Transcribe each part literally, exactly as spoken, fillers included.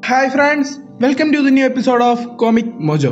Hi friends, welcome to the new episode of Comic Mojo.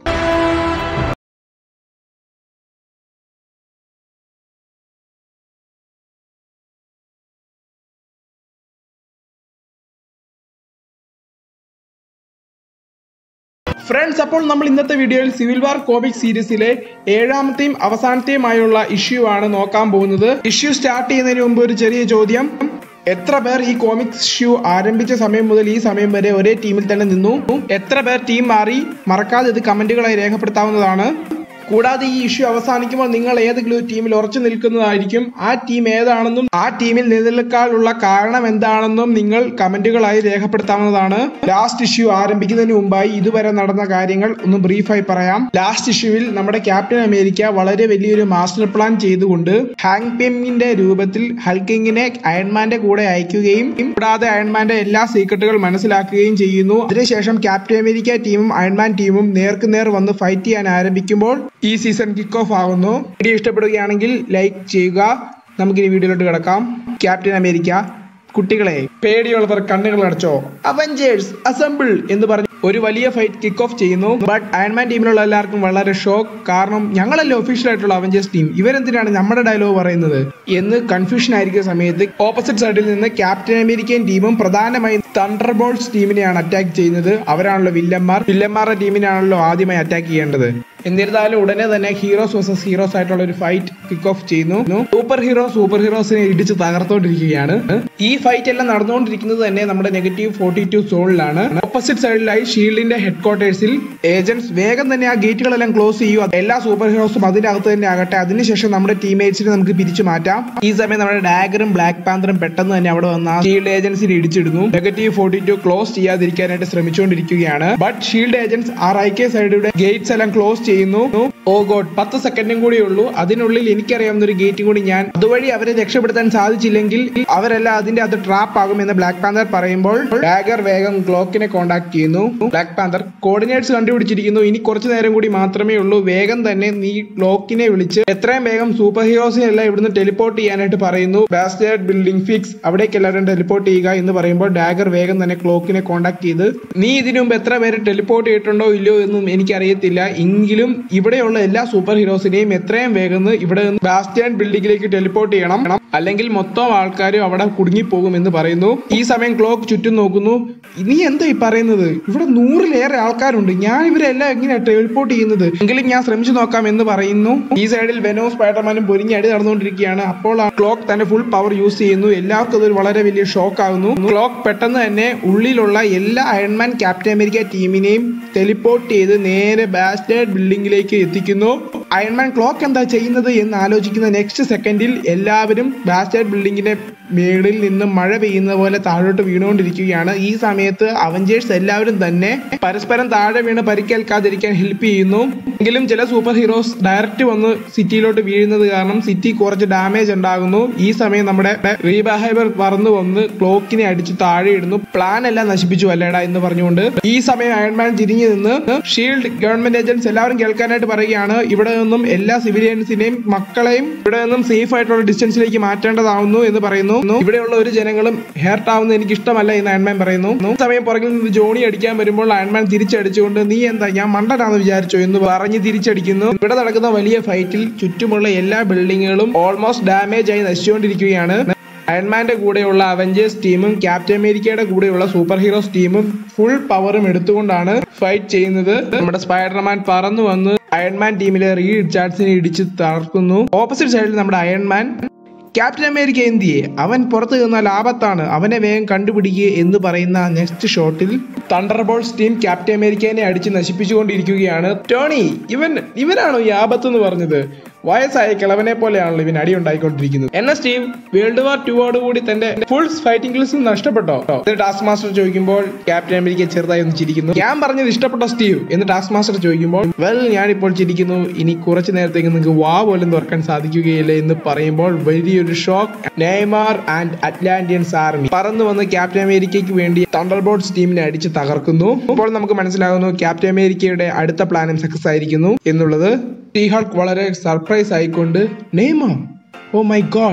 Friends, അപ്പോൾ നമ്മൾ ഇന്നത്തെ വീഡിയോയിൽ സിവിൽ വാർ കോമിക് സീരീസിലെ ഏഴാമത്തെയും അവസാനത്തെയുമായുള്ള ഇഷ്യൂ ആണ് നോക്കാൻ പോകുന്നത്. ഇഷ്യൂ സ്റ്റാർട്ട് ചെയ്യുന്നതിന് മുമ്പ് ഒരു ചെറിയ ചോദ്യം. എത്ര പേർ ഈ കോമിക്സ് ഇഷ്യൂ ആരംഭിച്ച സമയം മുതൽ ഈ സമയം വരെ ഒരേ ടീമിൽ തന്നെ നിന്നു? എത്ര പേർ ടീം മാറി? മറക്കാതെ ഇത് കമന്റുകളായി രേഖപ്പെടുത്താവുന്നതാണ്. കൂടാതെ ഈ ഇഷ്യൂ അവസാനിക്കുമ്പോൾ നിങ്ങൾ ഏതെങ്കിലും ഒരു ടീമിൽ ഉറച്ചു നിൽക്കുന്നതായിരിക്കും. ആ ടീം ഏതാണെന്നും ആ ടീമിൽ നിലനിൽക്കാനുള്ള കാരണം എന്താണെന്നും നിങ്ങൾ കമന്റുകളായി രേഖപ്പെടുത്താവുന്നതാണ്. ലാസ്റ്റ് ഇഷ്യൂ ആരംഭിക്കുന്നതിന് മുമ്പായി ഇതുവരെ നടന്ന കാര്യങ്ങൾ ഒന്ന് ബ്രീഫായി പറയാം. ലാസ്റ്റ് ഇഷ്യൂവിൽ നമ്മുടെ ക്യാപ്റ്റൻ അമേരിക്ക വളരെ വലിയൊരു മാസ്റ്റർ പ്ലാൻ ചെയ്തുകൊണ്ട് ഹാങ് പിമിന്റെ രൂപത്തിൽ ഹൾക്കിങ്ങിനെ അയൺമാന്റെ കൂടെ അയക്കുകയും കൂടാതെ അയൺമാന്റെ എല്ലാ സീക്രട്ടുകൾ മനസ്സിലാക്കുകയും ചെയ്യുന്നു. അതിനുശേഷം ക്യാപ്റ്റൻ അമേരിക്ക ടീമും അയൺമാൻ ടീമും നേർക്കുനേർ വന്ന് ഫൈറ്റ് ചെയ്യാൻ ആരംഭിക്കുമ്പോൾ ഈ സീസൺ കിക്ക് ഓഫ് ആകുന്നു. വീഡിയോ ഇഷ്ടപ്പെടുകയാണെങ്കിൽ ലൈക്ക് ചെയ്യുക. നമുക്കിനി വീഡിയോയിലോട്ട് കിടക്കാം. ക്യാപ്റ്റൻ അമേരിക്ക, കുട്ടികളെ പേടിയുള്ളവർ കണ്ണുകൾ അടച്ചോ, അവഞ്ചേഴ്സ് അസംബിൾ എന്ന് പറഞ്ഞ് ഒരു വലിയ ഫൈറ്റ് കിക്ക് ഓഫ് ചെയ്യുന്നു. ബട്ട് അയൺമാൻ ടീമിലുള്ള എല്ലാവർക്കും വളരെ ഷോക്ക്. കാരണം ഞങ്ങളല്ലേ ഒഫീഷ്യൽ ആയിട്ടുള്ള അവഞ്ചേഴ്സ് ടീം, ഇവരെന്തിനാണ് നമ്മുടെ ഡയലോഗ് പറയുന്നത് എന്ന് കൺഫ്യൂഷൻ ആയിരിക്കുന്ന സമയത്ത് ഓപ്പോസിറ്റ് സൈഡിൽ നിന്ന് ക്യാപ്റ്റൻ അമേരിക്കൻ ടീമും പ്രധാനമായും തണ്ടർബോൾട്ട്സ് ടീമിനെയാണ് അറ്റാക്ക് ചെയ്യുന്നത്. അവരാണല്ലോ വില്ലന്മാർ. വില്ലന്മാരുടെ ടീമിനാണല്ലോ ആദ്യമായി അറ്റാക്ക് ചെയ്യേണ്ടത്. എന്നിരുന്നാലും ഉടനെ തന്നെ ഹീറോസ് വേഴ്സസ് ഹീറോസ് ആയിട്ടുള്ള ഒരു ഫൈറ്റ് കിക്ക് ഓഫ് ചെയ്യുന്നു. സൂപ്പർ ഹീറോ സൂപ്പർ ഹീറോസിനെ ഇടിച്ച് തകർത്തോണ്ടിരിക്കുകയാണ്. ഈ ഫൈറ്റ് എല്ലാം നടന്നുകൊണ്ടിരിക്കുന്നത് തന്നെ നമ്മുടെ നെഗറ്റീവ് ഫോർട്ടി ടു സോണിലാണ്. ഓപ്പോസിറ്റ് സൈഡിലായി ഷീൽഡിന്റെ ഹെഡ് ക്വാർട്ടേഴ്സിൽ ഏജന്റ്സ് വേഗം തന്നെ ആ ഗേറ്റുകളെല്ലാം ക്ലോസ് ചെയ്യും. എല്ലാ സൂപ്പർ ഹീറോസും അതിന്റെ അകത്ത് തന്നെ ആകട്ടെ. അതിനുശേഷം നമ്മുടെ ടീംമേറ്റ്സിനെ നമുക്ക് പിരിച്ചു മാറ്റാം. ഈ സമയം നമ്മുടെ ഡാഗറും ബ്ലാക്ക് പാന്തറും പെട്ടെന്ന് തന്നെ അവിടെ വന്ന ഷീൽഡ് ഏജൻസിനെ ഇടിച്ചിടുന്നു. നെഗറ്റീവ് ഫോർട്ടി ടു ക്ലോസ് ചെയ്യാതിരിക്കാനായിട്ട് ശ്രമിച്ചുകൊണ്ടിരിക്കുകയാണ്. ബട്ട് ഷീൽഡ് ഏജന്റ്സ് ആ റൈറ്റ് സൈഡിലൂടെ ഗേറ്റ്സ് എല്ലാം ക്ലോസ് ചെയ്യുന്നു. ഓ ഗോഡ്, പത്ത് സെക്കൻഡും കൂടി ഉള്ളൂ. അതിനുള്ളിൽ എനിക്കറിയാവുന്ന ഒരു ഗേറ്റും കൂടി ഞാൻ അതുവഴി അവരെ രക്ഷപ്പെടുത്താൻ സാധിച്ചില്ലെങ്കിൽ അവരെല്ലാം അതിന്റെ അത് ട്രാപ്പ് ആകുമെന്ന് ബ്ലാക്ക് പാന്തർ പറയുമ്പോൾ ഡാഗർ വേഗം ക്ലോക്കിനെ കോണ്ടാക്ട് ചെയ്യുന്നു. ബ്ലാക്ക് പാന്തർ കോർഡിനേറ്റ്സ് കണ്ടുപിടിച്ചിരിക്കുന്നു. ഇനി കുറച്ചു നേരം കൂടി മാത്രമേ ഉള്ളൂ. വേഗം തന്നെ നീ ക്ലോക്കിനെ വിളിച്ച് എത്രയും വേഗം സൂപ്പർ ഹീറോസിനെ എല്ലാം ഇവിടുന്ന് ടെലിപ്പോർട്ട് ചെയ്യാനായിട്ട് പറയുന്നു. ബാസ്റ്റേർഡ് ബിൽഡിംഗ് ഫിക്സ്, അവിടേക്ക് എല്ലാവരും ടെലിപ്പോർട്ട് ചെയ്യുക എന്ന് പറയുമ്പോൾ ഡാഗർ വേഗം തന്നെ ക്ലോക്കിനെ കോണ്ടാക്ട് ചെയ്ത് നീ ഇതിനു മുമ്പ് എത്ര പേര് ടെലിപ്പോർട്ട് ചെയ്തിട്ടുണ്ടോ ഇല്ലയോ എന്നും എനിക്കറിയത്തില്ല, എങ്കിലും ഇവിടെയുള്ള എല്ലാ സൂപ്പർ ഹീറോസിനെയും എത്രയും വേഗം ഇവിടെ നിന്ന് ബാസ്റ്റേർഡ് ബിൽഡിംഗിലേക്ക് ടെലിപ്പോർട്ട് ചെയ്യണം, അല്ലെങ്കിൽ മൊത്തം ആൾക്കാരും അവിടെ കുടുങ്ങിപ്പോകും എന്ന് പറയുന്നു. ഈ സമയം ക്ലോക്ക് ചുറ്റും നോക്കുന്നു. നീ എന്താ ഈ പറയുന്നത്? ഇവിടെ നൂറിലേറെ ആൾക്കാരുണ്ട്, ഞാൻ ഇവരെല്ലാം എങ്ങനെയാണ് ടെലിപ്പോർട്ട് ചെയ്യുന്നത്? എങ്കിലും ഞാൻ ശ്രമിച്ചു നോക്കാം എന്ന് പറയുന്നു. ഈ സൈഡിൽ വെനോം സ്പൈഡർമാനും പൊരിഞ്ഞ് അടി നടന്നുകൊണ്ടിരിക്കുകയാണ്. അപ്പോൾ ക്ലോക്ക് തന്റെ ഫുൾ പവർ യൂസ് ചെയ്യുന്നു. എല്ലാവർക്കും അതൊരു വളരെ വലിയ ഷോക്ക് ആകുന്നു. ക്ലോക്ക് പെട്ടെന്ന് തന്നെ ഉള്ളിലുള്ള എല്ലാ അയൺമാൻ ക്യാപ്റ്റൻ അമേരിക്ക ടീമിനെയും ടെലിപ്പോർട്ട് ചെയ്ത് നേരെ ബാസ്റ്റേർഡ് ബിൽഡിംഗിലേക്ക് എത്തിക്കുന്നു. അയൺമാൻ ക്ലോക്ക് എന്താ ചെയ്യുന്നത് എന്ന് ആലോചിക്കുന്ന നെക്സ്റ്റ് സെക്കൻഡിൽ എല്ലാവരും ബാസ്റ്റേർഡ് ബിൽഡിംഗിന്റെ മേളിൽ നിന്ന് മഴ പെയ്യുന്ന പോലെ താഴോട്ട് വീണുകൊണ്ടിരിക്കുകയാണ്. ഈ സമയത്ത് അവഞ്ചേഴ്സ് എല്ലാവരും തന്നെ പരസ്പരം താഴെ വീണ് പരിക്കേൽക്കാതിരിക്കാൻ ഹെൽപ്പ് ചെയ്യുന്നു. എങ്കിലും ചില സൂപ്പർ ഹീറോസ് ഡയറക്റ്റ് വന്ന് സിറ്റിയിലോട്ട് വീഴുന്നത് കാരണം സിറ്റി കുറച്ച് ഡാമേജ് ഉണ്ടാകുന്നു. ഈ സമയം നമ്മുടെ റീബാഹൈബർ പറന്നു വന്ന് ക്ലോക്കിനെ അടിച്ച് താഴെ ഇടുന്നു. പ്ലാൻ എല്ലാം നശിപ്പിച്ചു അല്ലേടാ എന്ന് പറഞ്ഞുകൊണ്ട് ഈ സമയം അയൺമാൻ തിരിഞ്ഞു നിന്ന് ഷീൽഡ് ഗവൺമെന്റ് ഏജന്റ്സ് എല്ലാവരും കേൾക്കാനായിട്ട് പറയുകയാണ്, ഇവിടെ നിന്നും എല്ലാ സിവിലിയൻസിനെയും മക്കളെയും ഇവിടെ നിന്നും സേഫ് ആയിട്ടുള്ള ഡിസ്റ്റൻസിലേക്ക് മാറ്റേണ്ടതാവുന്നു എന്ന് പറയുന്നു. ഇവിടെയുള്ള ഒരു ജനങ്ങളും ഹേർട്ട് ആവുന്നത് എനിക്ക് ഇഷ്ടമല്ല എന്ന് അയൺമാൻ പറയുന്നു. സമയം പുറകിൽ നിന്ന് ജോണി അടിക്കാൻ വരുമ്പോൾ അയൺമാൻ തിരിച്ചടിച്ചുകൊണ്ട് നീ എന്താ ഞാൻ മണ്ടനാണെന്ന് വിചാരിച്ചോ എന്ന് പറഞ്ഞ് തിരിച്ചടിക്കുന്നു. ഇവിടെ നടക്കുന്ന വലിയ ഫൈറ്റിൽ ചുറ്റുമുള്ള എല്ലാ ബിൽഡിങ്ങുകളും ഓൾമോസ്റ്റ് ഡാമേജ് ആയി നശിച്ചുകൊണ്ടിരിക്കുകയാണ്. അയൺമാന്റെ കൂടെയുള്ള അവഞ്ചേഴ്സ് ടീമും ക്യാപ്റ്റൻ അമേരിക്കയുടെ കൂടെയുള്ള സൂപ്പർ ഹീറോസ് ടീമും ഫുൾ പവറും എടുത്തുകൊണ്ടാണ് ഫൈറ്റ് ചെയ്യുന്നത്. നമ്മുടെ സ്പൈഡർമാൻ പറന്നു വന്ന് അയൺമാൻ ടീമിലെ റീഡ് റിച്ചാർഡ്സിനെ ഇടിച്ച് തകർക്കുന്നു. ഓപ്പോസിറ്റ് സൈഡിൽ നമ്മുടെ അയൺമാൻ ക്യാപ്റ്റൻ അമേരിക്ക എന്തിയെ, അവൻ പുറത്തു നിന്നാൽ ആപത്താണ്, അവനെ വേഗം കണ്ടുപിടിക്കുക എന്ന് പറയുന്ന നെക്സ്റ്റ് ഷോട്ടിൽ തണ്ടർബോൾട്ട്സ് ടീം ക്യാപ്റ്റൻ അമേരിക്കനെ അടിച്ച് നശിപ്പിച്ചുകൊണ്ടിരിക്കുകയാണ്. ടോണി, ഇവൻ ഇവനാണോ ഈ ആപത്ത് എന്ന് പറഞ്ഞത്? വയസ്സായ കിളവനെ പോലെയാണല്ലോ ഇവൻ അടി ഉണ്ടായിക്കൊണ്ടിരിക്കുന്നത്. എന്നാ സ്റ്റീവ്, വേൾഡ് വാർ ടുവോട് കൂടി തന്റെ ഫുൾ ഫൈറ്റിംഗ് സ്കിൽസ് നഷ്ടപ്പെട്ടോ എന്ന് ടാസ്ക് മാസ്റ്റർ ചോദിക്കുമ്പോൾ ക്യാപ്റ്റൻ അമേരിക്ക ചെറുതായി ഒന്ന് ചിരിക്കുന്നു. ഞാൻ പറഞ്ഞത് ഇഷ്ടപ്പെട്ടോ സ്റ്റീവ് എന്ന് ടാസ്ക് മാസ്റ്റർ ചോദിക്കുമ്പോൾ വെൽ ഞാനിപ്പോൾ ചിരിക്കുന്നു, ഇനി കുറച്ചു നേരത്തേക്ക് നിങ്ങൾക്ക് വാ പോലും തുറക്കാൻ സാധിക്കുകയില്ല എന്ന് പറയുമ്പോൾ വലിയൊരു shock. Namor and Atlanteans army പറന്നു വന്ന് ക്യാപ്റ്റൻ അമേരിക്കയ്ക്ക് വേണ്ടി തണ്ടർബോൾട്ട്സ് ടീമിനെ അടിച്ച് തകർക്കുന്നു. ഇപ്പോൾ നമുക്ക് മനസ്സിലാകുന്നു ക്യാപ്റ്റൻ അമേരിക്കയുടെ അടുത്ത പ്ലാനും സക്സസ് ആയിരിക്കുന്നു എന്നുള്ളത്. ടി ഹൾക്ക് വളരെ സർപ്രൈസ് ആയിക്കൊണ്ട് Namor, oh my god,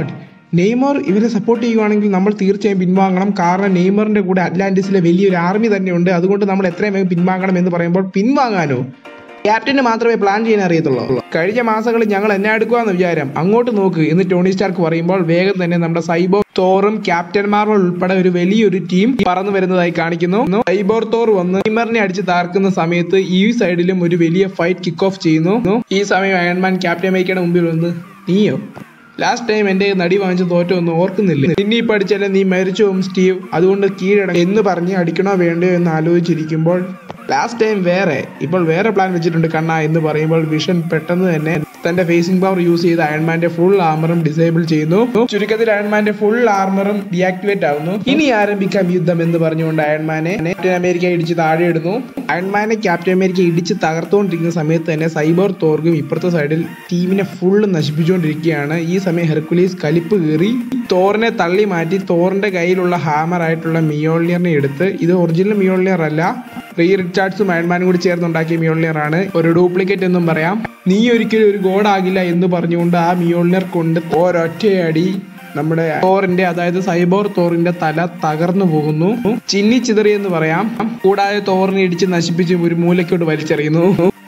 Namor ഇവരെ സപ്പോർട്ട് ചെയ്യുവാണെങ്കിൽ നമ്മൾ തീർച്ചയായും പിൻവാങ്ങണം. കാരണം നെയ്മറിന്റെ കൂടെ അറ്റ്ലാന്റിസിലെ വലിയൊരു ആർമി തന്നെയുണ്ട്. അതുകൊണ്ട് നമ്മൾ എത്രയും വേഗം പിൻവാങ്ങണം എന്ന് പറയുമ്പോൾ പിൻവാങ്ങാനോ? ക്യാപ്റ്റന് മാത്രമേ പ്ലാൻ ചെയ്യാൻ അറിയത്തുള്ളൂ. കഴിഞ്ഞ മാസങ്ങളിൽ ഞങ്ങൾ എന്നെ എടുക്കുവാന്ന് വിചാരം, അങ്ങോട്ട് നോക്ക് എന്ന് ടോണി സ്റ്റാർക്ക് പറയുമ്പോൾ വേഗം തന്നെ നമ്മുടെ സൈബോർ തോറും ക്യാപ്റ്റൻ മാർവൽ ഉൾപ്പെടെ ഒരു വലിയൊരു ടീം പറന്നു വരുന്നതായി കാണിക്കുന്നു. സൈബോർ തോർ വന്ന് നെയ്മറിനെ അടിച്ച് താർക്കുന്ന സമയത്ത് ഈ സൈഡിലും ഒരു വലിയ ഫൈറ്റ് കിക്ക് ഓഫ് ചെയ്യുന്നു. ഈ സമയം അയൺമാൻ ക്യാപ്റ്റൻ അമേരിക്കയുടെ മുമ്പിൽ വന്ന്, നീയോ ലാസ്റ്റ് ടൈം എന്റെ നടി വാങ്ങിച്ച് തോറ്റോ ഒന്നും ഓർക്കുന്നില്ല, നിന്നെ ഇപ്പൊ അടിച്ചാലേ നീ മരിച്ചു പോകും സ്റ്റീവ്, അതുകൊണ്ട് കീഴട എന്ന് പറഞ്ഞ് അടിക്കണോ വേണ്ടയോ എന്ന് ആലോചിച്ചിരിക്കുമ്പോൾ ലാസ്റ്റ് ടൈം വേറെ ഇപ്പോൾ വേറെ പ്ലാൻ വെച്ചിട്ടുണ്ട് കണ്ണ എന്ന് പറയുമ്പോൾ വിഷൻ പെട്ടെന്ന് തന്നെ തന്റെ ഫേസിംഗ് പവർ യൂസ് ചെയ്ത് അയൺമാന്റെ ഫുൾ ആർമറും ഡിസേബിൾ ചെയ്യുന്നു. ചുരുക്കത്തിൽ അയൺമാന്റെ ഫുൾ ആർമറും ഡീആക്ടിവേറ്റ് ആവുന്നു. ഇനി ആരംഭിക്കാം യുദ്ധം എന്ന് പറഞ്ഞുകൊണ്ട് അയൺമാനെ ക്യാപ്റ്റൻ അമേരിക്ക ഇടിച്ച് താഴെ ഇടുന്നു. അയൺമാനെ ക്യാപ്റ്റൻ അമേരിക്ക ഇടിച്ച് തകർത്തുകൊണ്ടിരിക്കുന്ന സമയത്ത് തന്നെ സൈബർ തോർഗും ഇപ്പുറത്തെ സൈഡിൽ ടീമിനെ ഫുള്ള് നശിപ്പിച്ചുകൊണ്ടിരിക്കുകയാണ്. ഈ സമയം ഹെർക്കുലീസ് കലിപ്പ് കയറി തോറിനെ തള്ളി മാറ്റി തോറിന്റെ കയ്യിലുള്ള ഹാമർ ആയിട്ടുള്ള മിയോൾനിയറിനെ എടുത്ത്, ഇത് ഒറിജിനൽ മിയോൾനിയർ അല്ല, റീ റിച്ചാർഡ്സും അയൺമാനും കൂടി ചേർന്നുണ്ടാക്കിയ മിയോൾനിയർ ആണ്, ഒരു ഡ്യൂപ്ലിക്കേറ്റ് എന്നും പറയാം. നീ ഒരിക്കലും ഒരു ഗോഡ് ആകില്ല എന്ന് പറഞ്ഞുകൊണ്ട് ആ മിയോൾനിയർ കൊണ്ട് ഒരൊറ്റയടി നമ്മുടെ തോറിന്റെ അതായത് സൈബോർ തോറിന്റെ തല തകർന്നു പോകുന്നു, ചിന്നി ചിതറി എന്ന് പറയാം. കൂടാതെ തോറിനെ ഇടിച്ച് നശിപ്പിച്ച് ഒരു മൂലയ്ക്കോട്ട് വലിച്ചെറിയുന്നു.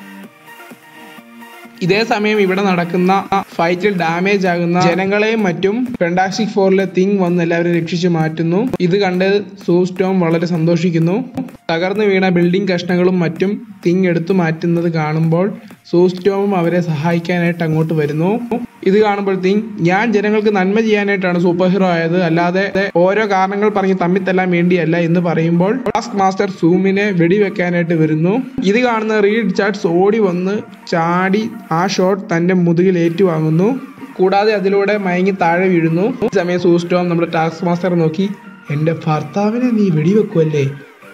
ഇതേ സമയം ഇവിടെ നടക്കുന്ന ഫൈറ്റിൽ ഡാമേജ് ആകുന്ന ജനങ്ങളെയും മറ്റും ഫാന്റാസ്റ്റിക് ഫോറിലെ തിങ് വന്ന് എല്ലാവരും രക്ഷിച്ചു മാറ്റുന്നു. ഇത് കണ്ട് സൂ സ്റ്റോം വളരെ സന്തോഷിക്കുന്നു. തകർന്നു വീണ ബിൽഡിംഗ് കഷ്ണങ്ങളും മറ്റും തിങ് എടുത്തു മാറ്റുന്നത് കാണുമ്പോൾ സൂ സ്റ്റോമും അവരെ സഹായിക്കാനായിട്ട് അങ്ങോട്ട് വരുന്നു. ഇത് കാണുമ്പോൾ തിങ്, ഞാൻ ജനങ്ങൾക്ക് നന്മ ചെയ്യാനായിട്ടാണ് സൂപ്പർ ഹീറോ ആയത്, അല്ലാതെ ഓരോ കാരണങ്ങൾ പറഞ്ഞ് തമ്മിത്തല്ലാൻ വേണ്ടിയല്ല എന്ന് പറയുമ്പോൾ ടാസ്ക് മാസ്റ്റർ സൂമിനെ വെടിവെക്കാനായിട്ട് വരുന്നു. ഇത് കാണുന്ന റീഡ് ചാർട്സ് ഓടി വന്ന് ചാടി ആ ഷോട്ട് തന്റെ മുതുകിൽ ഏറ്റുവാങ്ങുന്നു. കൂടാതെ അതിലൂടെ മയങ്ങി താഴെ വീഴുന്നു. ഈ സമയം സൂ സ്റ്റോം നമ്മുടെ ടാസ്ക് മാസ്റ്റർ നോക്കി, എന്റെ ഭർത്താവിനെ നീ വെടിവെക്കുമല്ലേ,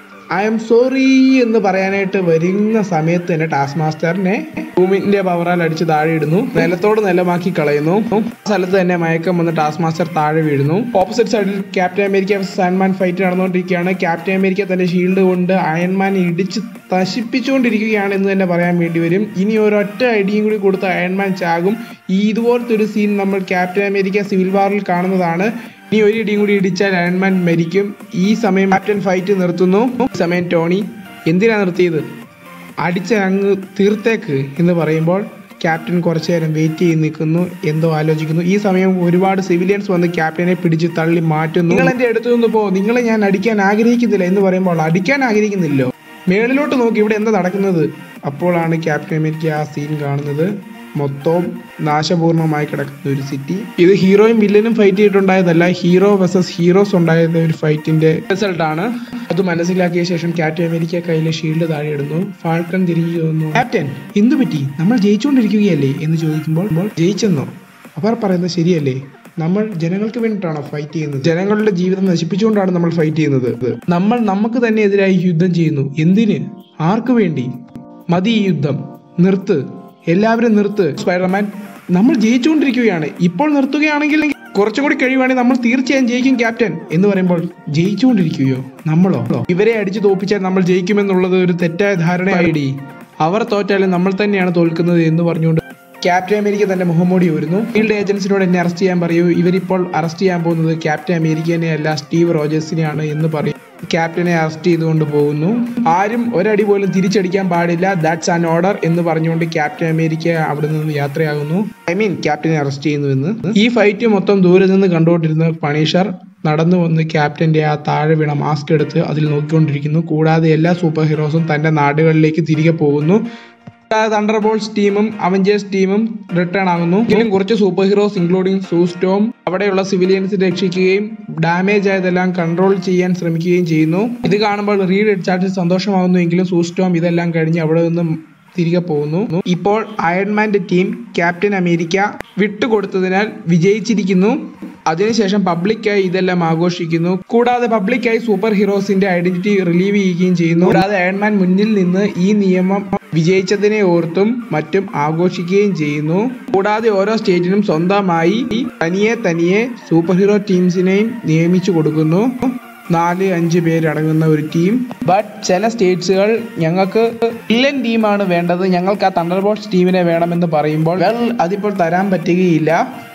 ഐ എം സോറി എന്ന് പറയാനായിട്ട് വരുന്ന സമയത്ത് തന്നെ ടാസ്ക് മാസ്റ്ററിനെ ഭൂമിന്റെ പവറാൽ അടിച്ച് താഴെ ഇടുന്നു, നിലത്തോട് നിലമാക്കി കളയുന്നു. ആ സ്ഥലത്ത് തന്നെ മയക്കം വന്ന് ടാസ്ക് മാസ്റ്റർ താഴെ വീഴുന്നു. ഓപ്പോസിറ്റ് സൈഡിൽ Captain America versus Iron Man fight നടന്നുകൊണ്ടിരിക്കുകയാണ്. ക്യാപ്റ്റൻ അമേരിക്ക തന്റെ ഷീൽഡ് കൊണ്ട് അയൺമാൻ ഇടിച്ച് നശിപ്പിച്ചുകൊണ്ടിരിക്കുകയാണ് എന്ന് തന്നെ പറയാൻ വേണ്ടി വരും. ഇനി ഒരൊറ്റ ഐഡിയും കൂടി കൊടുത്ത് അയൺമാൻ ചാകും. ഈ ഇതുപോലത്തെ ഒരു സീൻ നമ്മൾ ക്യാപ്റ്റൻ അമേരിക്ക സിവിൽ വാറിൽ കാണുന്നതാണ്. ഇനി ഒരു ഇടിയും കൂടി ഇടിച്ചാൽ അയൺമാൻ മരിക്കും. ഈ സമയം ക്യാപ്റ്റൻ ഫൈറ്റ് നിർത്തുന്നു. ഈ സമയം ടോണി, എന്തിനാ നിർത്തിയത്, അടിച്ച അങ്ങ് തീർത്തേക്ക് എന്ന് പറയുമ്പോൾ ക്യാപ്റ്റൻ കുറച്ചു നേരം വെയിറ്റ് ചെയ്ത് നിൽക്കുന്നു, എന്തോ ആലോചിക്കുന്നു. ഈ സമയം ഒരുപാട് സിവിലിയൻസ് വന്ന് ക്യാപ്റ്റനെ പിടിച്ച് തള്ളി മാറ്റുന്നു. നിങ്ങൾ എന്റെ അടുത്ത് നിന്ന് പോ, നിങ്ങളെ ഞാൻ അടിക്കാൻ ആഗ്രഹിക്കുന്നില്ല എന്ന് പറയുമ്പോൾ അടിക്കാൻ ആഗ്രഹിക്കുന്നില്ലോ, മേളിലോട്ട് നോക്കി ഇവിടെ എന്താ നടക്കുന്നത്. അപ്പോഴാണ് ക്യാപ്റ്റൻ അമേരിക്ക ആ സീൻ കാണുന്നത്. മൊത്തം നാശപൂർണമായി കിടക്കുന്ന ഒരു സിറ്റി. ഇത് ഹീറോയും വില്ലനും ഫൈറ്റ് ചെയ്തിട്ടുണ്ടായതല്ല, ഹീറോ വേഴ്സസ് ഹീറോസ് ഉണ്ടായത് ഒരു ഫൈറ്റിന്റെ റിസൾട്ട് ആണ്. അത് മനസ്സിലാക്കിയ ശേഷം ക്യാപ്റ്റൻ അമേരിക്ക കയ്യിലെ ഷീൽഡ് താഴെ ഇടുന്നു. ഫാൾക്കൺ തിരിഞ്ഞു ചോദിക്കുന്നു, ക്യാപ്റ്റൻ എന്തു പറ്റി, നമ്മൾ ജയിച്ചുകൊണ്ടിരിക്കുകയല്ലേ എന്ന് ചോദിക്കുമ്പോൾ ജയിച്ചെന്നോ, അവർ പറയുന്നത് ശരിയല്ലേ, നമ്മൾ ജനങ്ങൾക്ക് വേണ്ടിയിട്ടാണോ ഫൈറ്റ് ചെയ്യുന്നത്, ജനങ്ങളുടെ ജീവിതം നശിപ്പിച്ചുകൊണ്ടാണ് നമ്മൾ ഫൈറ്റ് ചെയ്യുന്നത്, നമ്മൾ നമുക്ക് തന്നെ എതിരായി യുദ്ധം ചെയ്യുന്നു, എന്തിന്, ആർക്കു വേണ്ടി, മതി ഈ യുദ്ധം, നിർത്ത്, എല്ലാവരും നിർത്ത്. സ്പൈഡർമാൻ, നമ്മൾ ജയിച്ചുകൊണ്ടിരിക്കുകയാണ്, ഇപ്പോൾ നിർത്തുകയാണെങ്കിൽ കുറച്ചും കൂടി കഴിയുവാണെങ്കിൽ നമ്മൾ തീർച്ചയായും ജയിക്കും ക്യാപ്റ്റൻ എന്ന് പറയുമ്പോൾ ജയിച്ചുകൊണ്ടിരിക്കുകയോ, നമ്മളോ, ഇവരെ അടിച്ചു തോപ്പിച്ചാൽ നമ്മൾ ജയിക്കുമെന്നുള്ളത് ഒരു തെറ്റായ ധാരണയായി, അവർ തോറ്റാലും നമ്മൾ തന്നെയാണ് തോൽക്കുന്നത് എന്ന് പറഞ്ഞുകൊണ്ട് ക്യാപ്റ്റൻ അമേരിക്ക തന്റെ മുഖംമൂടി വരുന്നു. ഫീൽഡ് ഏജൻസിനോട് എന്നെ അറസ്റ്റ് ചെയ്യാൻ പറയൂ, ഇവരിപ്പോൾ അറസ്റ്റ് ചെയ്യാൻ പോകുന്നത് ക്യാപ്റ്റൻ അമേരിക്കനെ അല്ല സ്റ്റീവ് റോജേഴ്സിനെയാണ് എന്ന് പറയും. ക്യാപ്റ്റനെ അറസ്റ്റ് ചെയ്തുകൊണ്ട് പോകുന്നു. ആരും ഒരടി പോലും തിരിച്ചടിക്കാൻ പാടില്ല, ദാറ്റ്സ് ആൻ ഓർഡർ എന്ന് പറഞ്ഞുകൊണ്ട് ക്യാപ്റ്റൻ അമേരിക്ക അവിടെ നിന്ന് യാത്രയാകുന്നു. ഐ മീൻ ക്യാപ്റ്റനെ അറസ്റ്റ് ചെയ്യുന്നുവെന്ന്. ഈ ഫൈറ്റ് മൊത്തം ദൂരെ നിന്ന് കണ്ടുകൊണ്ടിരുന്ന പണീഷർ നടന്നു വന്ന് ക്യാപ്റ്റന്റെ ആ താഴെ വീണ മാസ്ക് എടുത്ത് അതിൽ നോക്കിക്കൊണ്ടിരിക്കുന്നു. കൂടാതെ എല്ലാ സൂപ്പർ ഹീറോസും തന്റെ നാടുകളിലേക്ക് തിരികെ പോകുന്നു. തണ്ടർബോൾട്സ് ടീമും അവഞ്ചേഴ്സ് ടീമും റിട്ടേൺ ആകുന്നു. എങ്കിലും കുറച്ച് super heroes including Sue Storm അവിടെയുള്ള സിവിലിയൻസിനെ രക്ഷിക്കുകയും ഡാമേജ് ആയതെല്ലാം കൺട്രോൾ ചെയ്യാൻ ശ്രമിക്കുകയും ചെയ്യുന്നു. ഇത് കാണുമ്പോൾ റീഡ് റിച്ചാർഡ്സ് സന്തോഷമാകുന്നു. എങ്കിലും സൂ സ്റ്റോം ഇതെല്ലാം കഴിഞ്ഞ് അവിടെ നിന്നും തിരികെ പോകുന്നു. ഇപ്പോൾ അയൺമാന്റെ ടീം ക്യാപ്റ്റൻ അമേരിക്ക വിട്ടുകൊടുത്തതിനാൽ വിജയിച്ചിരിക്കുന്നു. അതിനുശേഷം പബ്ലിക്കായി ഇതെല്ലാം ആഘോഷിക്കുന്നു. കൂടാതെ പബ്ലിക്കായി സൂപ്പർ ഹീറോസിന്റെ ഐഡന്റിറ്റി റിലീവ് ചെയ്യുകയും ചെയ്യുന്നു. കൂടാതെ അയൺമാൻ മുന്നിൽ നിന്ന് ഈ നിയമം വിജയിച്ചതിനെ ഓർത്തും മറ്റും ആഘോഷിക്കുകയും ചെയ്യുന്നു. കൂടാതെ ഓരോ സ്റ്റേറ്റിനും സ്വന്തമായി തനിയെ തനിയെ സൂപ്പർ ഹീറോ ടീംസിനെയും നിയമിച്ചു കൊടുക്കുന്നു. നാല് അഞ്ച് പേരടങ്ങുന്ന ഒരു ടീം. ബട്ട് ചില സ്റ്റേറ്റ്സുകൾ ഞങ്ങൾക്ക് വില്ലൻ ടീമാണ് വേണ്ടത്, ഞങ്ങൾക്ക് ആ തണ്ടർബോൾട്സ് ടീമിനെ വേണമെന്ന് പറയുമ്പോൾ വെൽ അതിപ്പോൾ തരാൻ പറ്റുകയില്ല.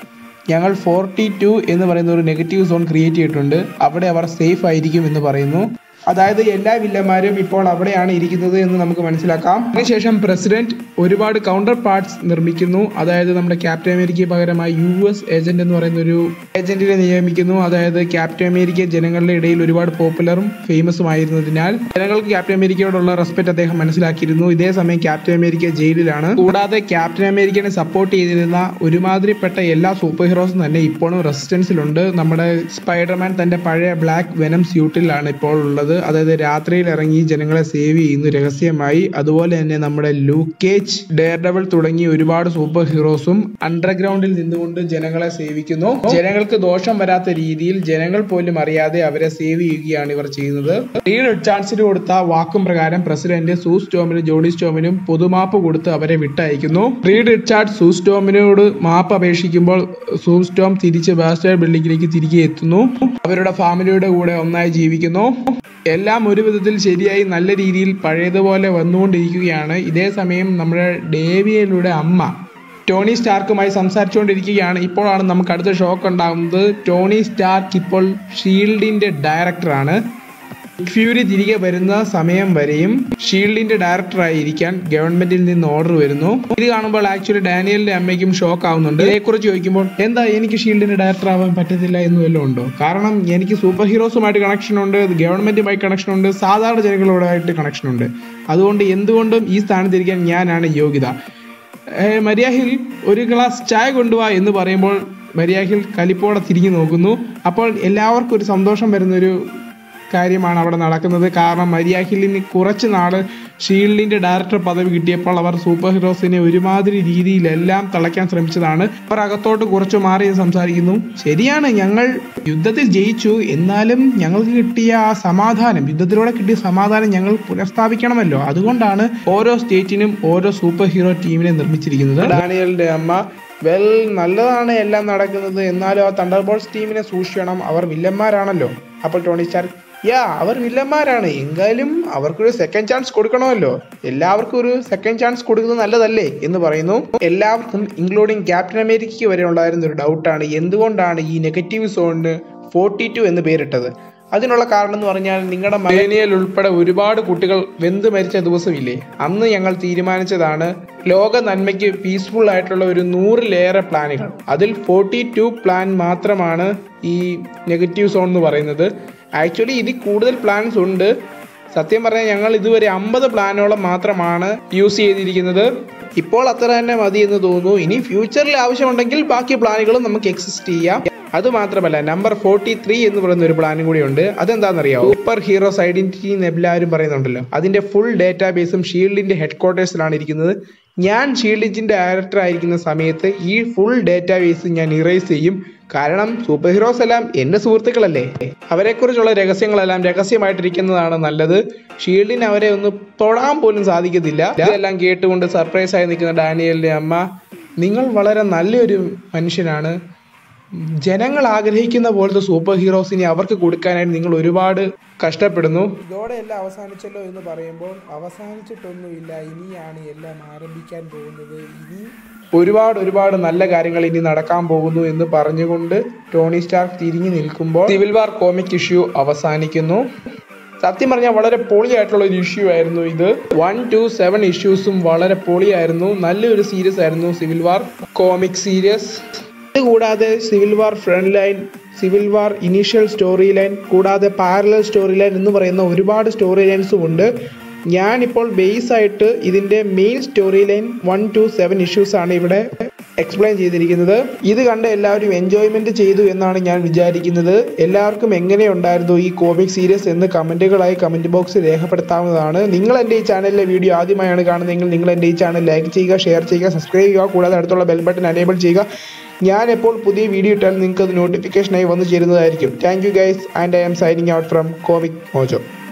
ഞങ്ങൾ ഫോർട്ടി ടു എന്ന് പറയുന്ന ഒരു നെഗറ്റീവ് സോൺ ക്രിയേറ്റ് ചെയ്തിട്ടുണ്ട്. അവിടെ അവർ സേഫ് ആയിരിക്കും എന്ന് പറയുന്നു. അതായത് എല്ലാ വില്ലന്മാരും ഇപ്പോൾ അവിടെയാണ് ഇരിക്കുന്നത് എന്ന് നമുക്ക് മനസ്സിലാക്കാം. അതിനുശേഷം പ്രസിഡന്റ് ഒരുപാട് കൗണ്ടർ പാർട്സ് നിർമ്മിക്കുന്നു. അതായത് നമ്മുടെ ക്യാപ്റ്റൻ അമേരിക്കയ്ക്ക് പകരമായി യു എസ് ഏജന്റ് എന്ന് പറയുന്ന ഒരു ഏജന്റിനെ നിയമിക്കുന്നു. അതായത് ക്യാപ്റ്റൻ അമേരിക്ക ജനങ്ങളുടെ ഇടയിൽ ഒരുപാട് പോപ്പുലറും ഫേമസും ആയിരുന്നതിനാൽ ജനങ്ങൾക്ക് ക്യാപ്റ്റൻ അമേരിക്കയോടുള്ള റെസ്പെക്ട് അദ്ദേഹം മനസ്സിലാക്കിയിരുന്നു. ഇതേ സമയം ക്യാപ്റ്റൻ അമേരിക്ക ജയിലിലാണ്. കൂടാതെ ക്യാപ്റ്റൻ അമേരിക്കനെ സപ്പോർട്ട് ചെയ്തിരുന്ന ഒരുമാതിരിപ്പെട്ട എല്ലാ സൂപ്പർ ഹീറോസും തന്നെ ഇപ്പോഴും റെസിസ്റ്റൻസിലുണ്ട്. നമ്മുടെ സ്പൈഡർമാൻ തന്റെ പഴയ ബ്ലാക്ക് വെനം സ്യൂട്ടിലാണ് ഇപ്പോൾ ഉള്ളത്. അതായത് രാത്രിയിൽ ഇറങ്ങി ജനങ്ങളെ സേവ് ചെയ്യുന്നു രഹസ്യമായി. അതുപോലെ തന്നെ നമ്മുടെ ലൂക്ക് കേജ്, ഡെയർഡെവിൾ തുടങ്ങി ഒരുപാട് സൂപ്പർ ഹീറോസും അണ്ടർഗ്രൗണ്ടിൽ നിന്നുകൊണ്ട് ജനങ്ങളെ സേവിക്കുന്നു. ജനങ്ങൾക്ക് ദോഷം വരാത്ത രീതിയിൽ ജനങ്ങൾ പോലും അറിയാതെ അവരെ സേവ് ചെയ്യുകയാണ് ഇവർ ചെയ്യുന്നത്. റീഡ് റിച്ചാർഡ്സിന് കൊടുത്ത വാക്കും പ്രകാരം പ്രസിഡന്റ് സൂ സ്റ്റോമിനും ജോണി സ്റ്റോമിനും പൊതുമാപ്പ് കൊടുത്ത് അവരെ വിട്ടയക്കുന്നു. റീഡ് റിച്ചാർഡ് സൂ സ്റ്റോമിനോട് മാപ്പ് അപേക്ഷിക്കുമ്പോൾ സൂ സ്റ്റോം തിരിച്ച് ബാസ്റ്റേഡ് ബിൽഡിംഗിലേക്ക് തിരികെ എത്തുന്നു. അവരുടെ ഫാമിലിയുടെ കൂടെ ഒന്നായി ജീവിക്കുന്നു. എല്ലാം ഒരു വിധത്തിൽ ശരിയായി നല്ല രീതിയിൽ പഴയതുപോലെ വന്നുകൊണ്ടിരിക്കുകയാണ്. ഇതേ സമയം നമ്മുടെ ഡേവിയയുടെ അമ്മ ടോണി സ്റ്റാർക്കുമായി സംസാരിച്ചുകൊണ്ടിരിക്കുകയാണ്. ഇപ്പോഴാണ് നമുക്ക് അടുത്ത ഷോക്ക് ഉണ്ടാകുന്നത്. ടോണി സ്റ്റാർക്ക് ഇപ്പോൾ ഷീൽഡിന്റെ ഡയറക്ടറാണ്. ഫ്യൂരി തിരികെ വരുന്ന സമയം വരെയും ഷീൽഡിന്റെ ഡയറക്ടറായിരിക്കാൻ ഗവൺമെന്റിൽ നിന്ന് ഓർഡർ വരുന്നു. ഇത് കാണുമ്പോൾ ആക്ച്വലി ഡാനിയലിന്റെ അമ്മയ്ക്കും ഷോക്ക് ആവുന്നുണ്ട്. ഇതേക്കുറിച്ച് ചോദിക്കുമ്പോൾ എന്താ എനിക്ക് ഷീൽഡിന്റെ ഡയറക്ടർ ആവാൻ പറ്റത്തില്ല എന്ന് വല്ലതും ഉണ്ടോ? കാരണം എനിക്ക് സൂപ്പർ ഹീറോസുമായിട്ട് കണക്ഷൻ ഉണ്ട്, ഗവൺമെന്റുമായി കണക്ഷൻ ഉണ്ട്, സാധാരണ ജനങ്ങളോടായിട്ട് കണക്ഷൻ ഉണ്ട്. അതുകൊണ്ട് എന്തുകൊണ്ടും ഈ സ്ഥാനത്തിരിക്കാൻ ഞാനാണ് യോഗ്യത. മരിയാഹിൽ ഒരു ഗ്ലാസ് ചായ കൊണ്ടുപോവാ എന്ന് പറയുമ്പോൾ മരിയാഹിൽ കലിപ്പോടെ തിരിഞ്ഞു നോക്കുന്നു. അപ്പോൾ എല്ലാവർക്കും ഒരു സന്തോഷം വരുന്നൊരു കാര്യമാണ് അവിടെ നടക്കുന്നത്. കാരണം മരിയാഹിലിന് കുറച്ച് നാൾ ഷീൽഡിന്റെ ഡയറക്ടർ പദവി കിട്ടിയപ്പോൾ അവർ സൂപ്പർ ഹീറോസിനെ ഒരുമാതിരി രീതിയിലെല്ലാം തളയ്ക്കാൻ ശ്രമിച്ചതാണ്. അവർ അകത്തോട്ട് കുറച്ചു മാറി സംസാരിക്കുന്നു. ശരിയാണ്, ഞങ്ങൾ യുദ്ധത്തിൽ ജയിച്ചു, എന്നാലും ഞങ്ങൾക്ക് കിട്ടിയ ആ സമാധാനം, യുദ്ധത്തിലൂടെ കിട്ടിയ സമാധാനം ഞങ്ങൾ പുനഃസ്ഥാപിക്കണമല്ലോ. അതുകൊണ്ടാണ് ഓരോ സ്റ്റേറ്റിനും ഓരോ സൂപ്പർ ഹീറോ ടീമിനെ നിർമ്മിച്ചിരിക്കുന്നത്. ഡാനിയലിന്റെ അമ്മ വെൽ, നല്ലതാണ് എല്ലാം നടക്കുന്നത്, എന്നാലും ആ തണ്ടർബോൾട്സ് ടീമിനെ സൂക്ഷിക്കണം, അവർ വില്ലന്മാരാണല്ലോ. അപ്പോൾ ടോണി സ്റ്റാർക്ക് യാ അവർ വില്ലന്മാരാണ്, എങ്കിലും അവർക്കൊരു സെക്കൻഡ് ചാൻസ് കൊടുക്കണമല്ലോ, എല്ലാവർക്കും ഒരു സെക്കൻഡ് ചാൻസ് കൊടുക്കുന്നത് നല്ലതല്ലേ എന്ന് പറയുന്നു. എല്ലാവർക്കും ഇൻക്ലൂഡിങ് ക്യാപ്റ്റൻ അമേരിക്കയ്ക്ക് വരെ ഉണ്ടായിരുന്ന ഒരു ഡൗട്ടാണ് എന്തുകൊണ്ടാണ് ഈ നെഗറ്റീവ് സോണിന് ഫോർട്ടി ടു എന്ന് പേരിട്ടത്. അതിനുള്ള കാരണം എന്ന് പറഞ്ഞാൽ നിങ്ങളുടെ മലേനിയൽ ഉൾപ്പെടെ ഒരുപാട് കുട്ടികൾ വെന്ത് മരിച്ച ദിവസമില്ലേ, അന്ന് ഞങ്ങൾ തീരുമാനിച്ചതാണ് ലോക നന്മയ്ക്ക് പീസ്ഫുൾ ആയിട്ടുള്ള ഒരു നൂറിലേറെ പ്ലാനുകൾ. അതിൽ ഫോർട്ടി ടു പ്ലാൻ മാത്രമാണ് ഈ നെഗറ്റീവ് സോൺ എന്ന് പറയുന്നത്. ആക്ച്വലി ഇതിൽ കൂടുതൽ പ്ലാൻസ് ഉണ്ട്. സത്യം പറഞ്ഞാൽ ഞങ്ങൾ ഇതുവരെ അമ്പത് പ്ലാനോളം മാത്രമാണ് യൂസ് ചെയ്തിരിക്കുന്നത്. ഇപ്പോൾ അത്ര തന്നെ മതി എന്ന് തോന്നുന്നു. ഇനി ഫ്യൂച്ചറിൽ ആവശ്യമുണ്ടെങ്കിൽ ബാക്കി പ്ലാനുകളും നമുക്ക് എക്സിസ്റ്റ് ചെയ്യാം. അത് മാത്രമല്ല നമ്പർ ഫോർട്ടി ത്രീ എന്ന് പറയുന്ന ഒരു പ്ലാനും കൂടി ഉണ്ട്. അതെന്താണെന്നറിയാമോ? സൂപ്പർ ഹീറോസ് ഐഡന്റിറ്റി എന്ന് എല്ലാവരും പറയുന്നുണ്ടല്ലോ, അതിന്റെ ഫുൾ ഡേറ്റാബേസും ഷീൽഡിന്റെ ഹെഡ് ക്വാർട്ടേഴ്സിലാണ് ഇരിക്കുന്നത്. ഞാൻ ഷീൽഡിന്റെ ഡയറക്ടർ ആയിരിക്കുന്ന സമയത്ത് ഈ ഫുൾ ഡേറ്റാബേസ് ഞാൻ ഇറേസ് ചെയ്യും. കാരണം സൂപ്പർ ഹീറോസ് എല്ലാം എന്റെ സുഹൃത്തുക്കളല്ലേ, അവരെക്കുറിച്ചുള്ള രഹസ്യങ്ങളെല്ലാം രഹസ്യമായിട്ടിരിക്കുന്നതാണ് നല്ലത്. ഷീൽഡിന് അവരെ ഒന്ന് തൊടാൻ പോലും സാധിക്കത്തില്ല. ഇതെല്ലാം കേട്ടുകൊണ്ട് സർപ്രൈസ് ആയി നിൽക്കുന്ന ഡാനിയലിന്റെ അമ്മ, നിങ്ങൾ വളരെ നല്ലൊരു മനുഷ്യനാണ്, ജനങ്ങൾ ആഗ്രഹിക്കുന്ന പോലത്തെ സൂപ്പർ ഹീറോസിനെ അവർക്ക് കൊടുക്കാനായിട്ട് നിങ്ങൾ ഒരുപാട് കഷ്ടപ്പെടുന്നു. ഇതോടെ എല്ലാം അവസാനിച്ചല്ലോ എന്ന് പറയുമ്പോൾ അവസാനിച്ചിട്ടൊന്നുമില്ല, ഇനിയാണ് എല്ലാം ആരംഭിക്കാൻ പോകുന്നത്. ഇനി ഒരുപാട് ഒരുപാട് നല്ല കാര്യങ്ങൾ ഇനി നടക്കാൻ പോകുന്നു എന്ന് പറഞ്ഞുകൊണ്ട് ടോണി സ്റ്റാർക്ക് തിരിഞ്ഞു നിൽക്കുമ്പോൾ സിവിൽ വാർ കോമിക് ഇഷ്യൂ അവസാനിക്കുന്നു. സത്യം പറഞ്ഞാൽ വളരെ പൊളിയായിട്ടുള്ള ഒരു ഇഷ്യൂ ആയിരുന്നു ഇത്. വൺ ടു സെവൻ ഇഷ്യൂസും വളരെ പൊളിയായിരുന്നു. നല്ലൊരു സീരീസ് ആയിരുന്നു സിവിൽ വാർ കോമിക് സീരീസ്. കൂടാതെ civil war front line, civil war initial story line, കൂടാതെ പാരലൽ സ്റ്റോറി ലൈൻ എന്ന് പറയുന്ന ഒരുപാട് സ്റ്റോറി ലൈൻസും ഉണ്ട്. ഞാനിപ്പോൾ ബേസ് ആയിട്ട് ഇതിൻ്റെ main story line one two seven issues ആണ് ഇവിടെ എക്സ്പ്ലെയിൻ ചെയ്തിരിക്കുന്നത്. ഇത് കണ്ട് എല്ലാവരും എൻജോയ്മെന്റ് ചെയ്തു എന്നാണ് ഞാൻ വിചാരിക്കുന്നത്. എല്ലാവർക്കും എങ്ങനെയുണ്ടായിരുന്നു ഈ കോമിക് സീരീസ് എന്ന് കമന്റുകളായി കമന്റ് ബോക്സിൽ രേഖപ്പെടുത്താവുന്നതാണ്. നിങ്ങൾ എൻ്റെ ഈ ചാനലിലെ വീഡിയോ ആദ്യമായാണ് കാണുന്നതെങ്കിൽ നിങ്ങൾ എൻ്റെ ഈ ചാനൽ ലൈക്ക് ചെയ്യുക, ഷെയർ ചെയ്യുക, സബ്സ്ക്രൈബ് ചെയ്യുക, കൂടാതെ അടുത്തുള്ള ബെൽ ബട്ടൺ എനേബിൾ ചെയ്യുക. ഞാൻ എപ്പോൾ പുതിയ വീഡിയോ ഇട്ടാൽ നിങ്ങൾക്ക് അത് നോട്ടിഫിക്കേഷനായി വന്നു ചേരുന്നതായിരിക്കും. Thank you guys, and I am signing out from Comic mojo.